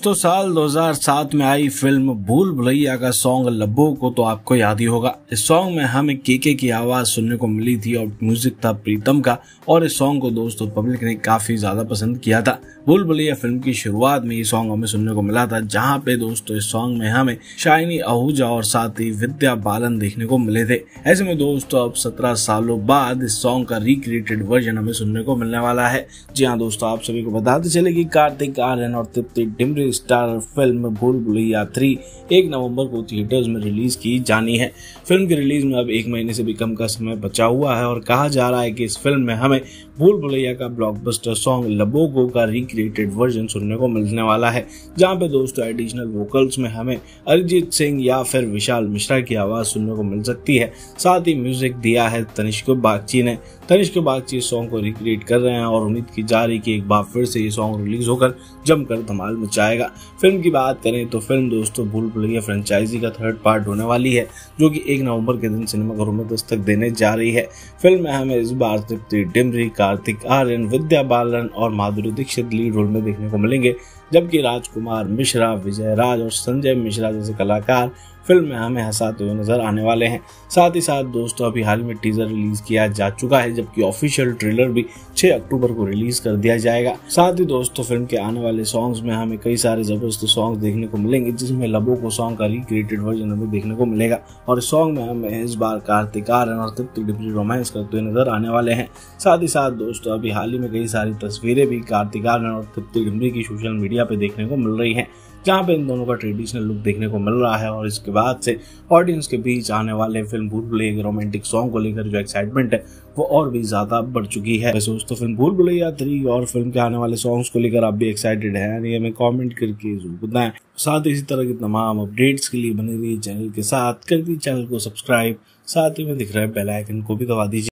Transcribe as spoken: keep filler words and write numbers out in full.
दोस्तों साल दो हज़ार सात में आई फिल्म भूल भुलैया का सॉन्ग लब्बो को तो आपको याद ही होगा। इस सॉन्ग में हमें केके की आवाज सुनने को मिली थी और म्यूजिक था प्रीतम का, और इस सॉन्ग को दोस्तों पब्लिक ने काफी ज्यादा पसंद किया था। भूल भुलैया फिल्म की शुरुआत में ये सॉन्ग हमें सुनने को मिला था, जहाँ पे दोस्तों इस सॉन्ग में हमें शाइनी आहूजा और साथ ही विद्या बालन देखने को मिले थे। ऐसे में दोस्तों अब सत्रह सालों बाद इस सॉन्ग का रिक्रिएटेड वर्जन हमें सुनने को मिलने वाला है। जी हाँ दोस्तों, आप सभी को बताते चले कि कार्तिक आर्यन और तृप्ति डिमरी स्टार फिल्म भूल भुलैया थ्री एक नवंबर को थिएटर्स में रिलीज की जानी है। फिल्म की रिलीज में अब एक महीने से भी कम का समय बचा हुआ है और कहा जा रहा है कि इस फिल्म में हमें भूल भुलैया का ब्लॉकबस्टर सॉन्ग लबोगो का रिक्रिएटेड वर्जन सुनने को मिलने वाला है, जहां पे दोस्तों एडिशनल वोकल्स में हमें अरिजीत सिंह या फिर विशाल मिश्रा की आवाज सुनने को मिल सकती है। साथ ही म्यूजिक दिया है तनिष्क बागची ने। तनिष्क बागची इस सॉन्ग को रिक्रिएट कर रहे हैं और उम्मीद की जा रही कि एक बार फिर से ये सॉन्ग रिलीज होकर जमकर धमाल मचाएगा। फिल्म की बात करें तो फिल्म दोस्तों भूल भुलैया फ्रेंचाइजी का थर्ड पार्ट होने वाली है, जो कि एक नवंबर के दिन सिनेमाघरों में दस्तक देने जा रही है। फिल्म में हमें इस बार तृप्ति डिमरी, कार्तिक आर्यन, विद्या बालन और माधुरी दीक्षित लीड रोल में देखने को मिलेंगे, जबकि राजकुमार मिश्रा, विजय राज और संजय मिश्रा जैसे कलाकार फिल्म में हमें हंसाते हुए नजर आने वाले हैं। साथ ही साथ दोस्तों अभी हाल में टीजर रिलीज किया जा चुका है, जबकि ऑफिशियल ट्रेलर भी छह अक्टूबर को रिलीज कर दिया जाएगा। साथ ही दोस्तों फिल्म के आने वाले सॉन्ग्स में हमें कई सारे जबरदस्त सॉन्ग देखने को मिलेंगे, जिसमें लबो को सॉन्ग का रिक्रिएटेड वर्जन हमें देखने को मिलेगा। और इस सॉन्ग में हमें इस बार कार्तिक आर्यन और तृप्ति डिमरी रोमांस करते हुए नजर आने वाले हैं। साथ ही साथ दोस्तों अभी हाल ही में कई सारी तस्वीरें भी कार्तिक आर्यन और तृप्ति डिमरी की सोशल मीडिया पे देखने को मिल रही है, जहाँ पे इन दोनों का ट्रेडिशनल लुक देखने को मिल रहा है। और इसके बाद से ऑडियंस के बीच आने वाले फिल्म भूल भुलैया के रोमांटिक सॉन्ग को लेकर जो एक्साइटमेंट है वो और भी ज्यादा बढ़ चुकी है। वैसे दोस्तों फिल्म भूल भुलैया थ्री और फिल्म के आने वाले सॉन्ग्स को लेकर आप भी एक्साइटेड हैं, यानी हमें कमेंट करके जरूर बताएं। साथ ही इसी तरह की तमाम अपडेट्स के लिए बने रहिए चैनल के साथ, कर दी चैनल को सब्सक्राइब, साथ ही में दिख रहा है बेल आइकन को भी दबा दीजिए।